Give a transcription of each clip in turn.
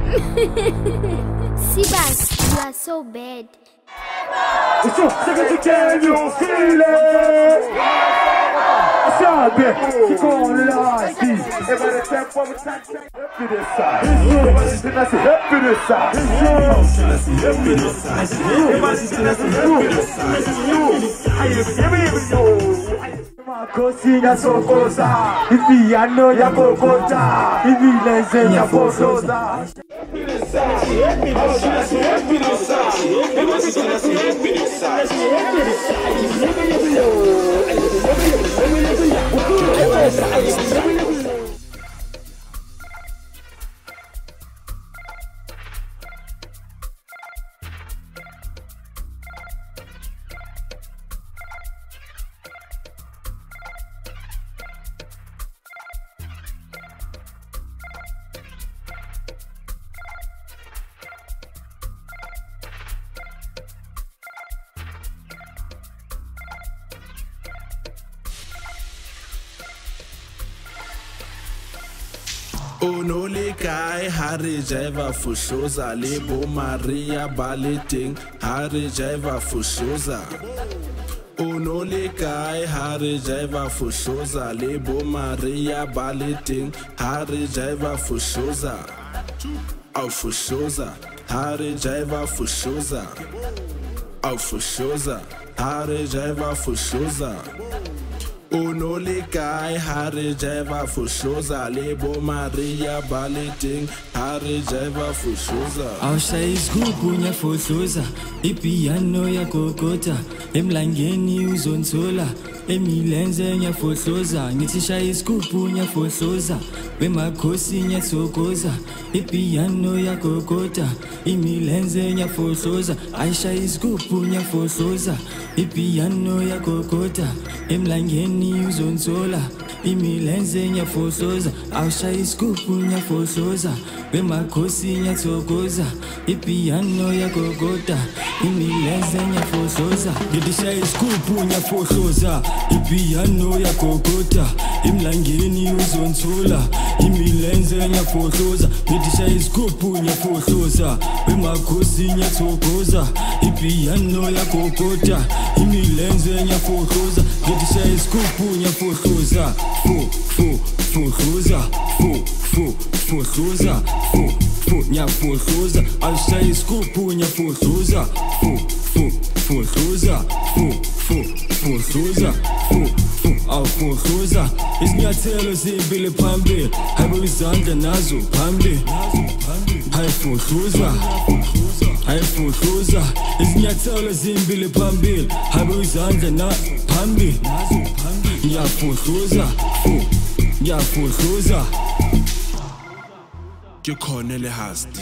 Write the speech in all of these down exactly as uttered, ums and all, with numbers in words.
Sibas, you are so bad. It's so sick of can you feel it? Sabe, ficou lá, sim. Everybody step for me, touch, happy this side. Everybody sing us happy this side. Happy this side. Everybody sing us happy this side. Cozinha só coisa, e piano ya cocota, e violência ya Fohloza. Ono le kae hare jaiva Fohloza le bo Maria baleting hare jaiva Fohloza. Ono le kae hare jaiva Fohloza le bo Maria baleting hare jaiva Fohloza. Au Fohloza hare jaiva Fohloza. Au Fohloza hare jaiva Fohloza. Ono le kae hare jaiva Fohloza le bo Maria baleting hare jaiva Fohloza. Awusha isigubhu nya Fohloza, ipiano ya kokota, emlangeni uzonsola, emilenze nya Fohloza, ngithi shaya isigubhu nya Fohloza, wemakhosi nya thokoza, ipiano ya kokota, imilenze nya Fohloza, ayisha isigubhu nya Fohloza, ipiano ya kokota, emlangeni uzonsola, imilenze nya Fohloza, awusha isigubhu nya Fohloza, wemakhosi nya thokoza, ipiano ya kokota, imilenze nya Fohloza, ngithi shaya isigubhu nya Fohloza, ipiano ya kokota, emlangeni uzonsola, imilenze nya Fohloza, ngithi shaya isigubhu nya Fohloza, wemakhosi nya thokoza, ipiano ya kokota, imilenze nya Fohloza, ngithi shaya isigubhu nya Fohloza, fo fo Fohloza, fo fo Fohloza, fo fo nya Fohloza, awusha isigubhu nya Fohloza, fo fo Fohloza, fo fo Fohloza, fo fo awu Fohloza, izinyathelo zimbili phambili, hayibo izandla nazo phambili, hayi Fohloza, hayi Fohloza, izinyathelo zimbili phambili, hayibo izandla na phambili, ya Fohloza, fo ya Fohloza. Ke khona le Hustee.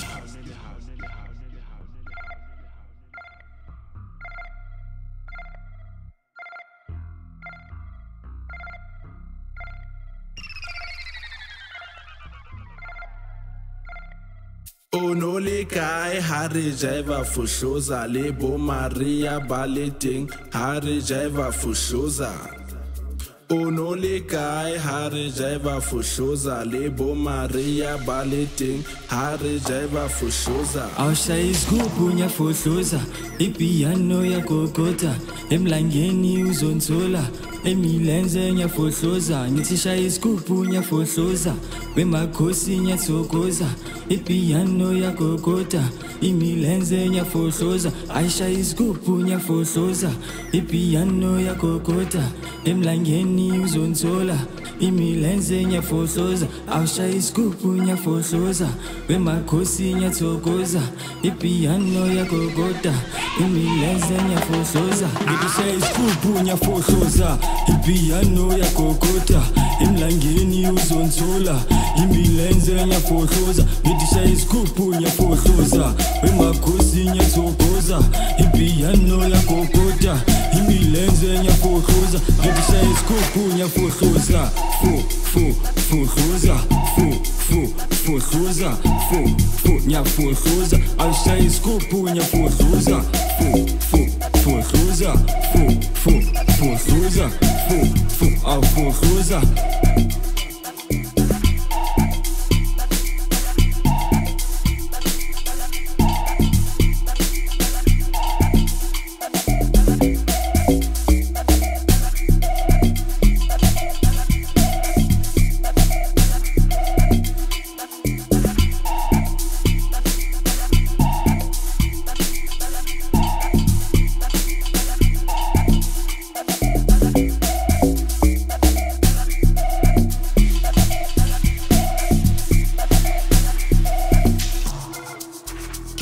Ono le kae hare jaiva Fohloza le bo Maria baleting hare jaiva Fohloza. Ono le kae hare jaiva Fohloza le bo Maria baleting hare jaiva Fohloza. Awusha isigubhu nya Fohloza, ipiano ya kokota, emlangeni uzonsola, emilenze nya Fohloza, ngithi shaya isigubhu nya Fohloza, wemakhosi nya thokoza, ipiano ya kokota, imilenze nya Fohloza, ayisha isigubhu nya Fohloza, ipiano ya kokota, emlangeni uzonsola, imilenze nya Fohloza, awusha isigubhu nya Fohloza, wemakhosi nya thokoza, ipiano ya kokota, imilenze nya Fohloza, ngithi shaya isigubhu nya Fohloza, ipiano ya kokota, emlangeni uzonsola, imilenze nya Fohloza, ngithi shaya isigubhu nya Fohloza, wemakhosi nya thokoza, ipiano ya kokota, imilenze nya Fohloza, ngithi shaya isigubhu nya Fohloza, fo fo Fohloza, fo fo Fohloza, fo fo nya Fohloza, awusha isigubhu nya Fohloza, fo fo Fohloza, fo fo Fohloza, fo fo awu Fohloza.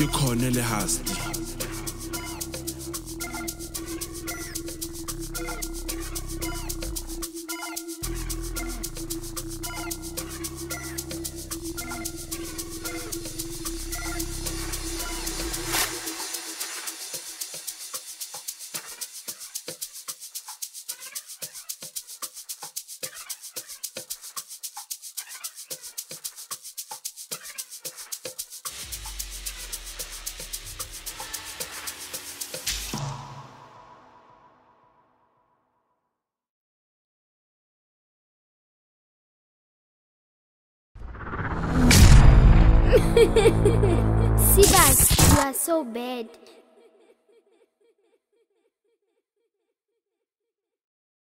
ke khone le Hustee. Sibas, you are so bad.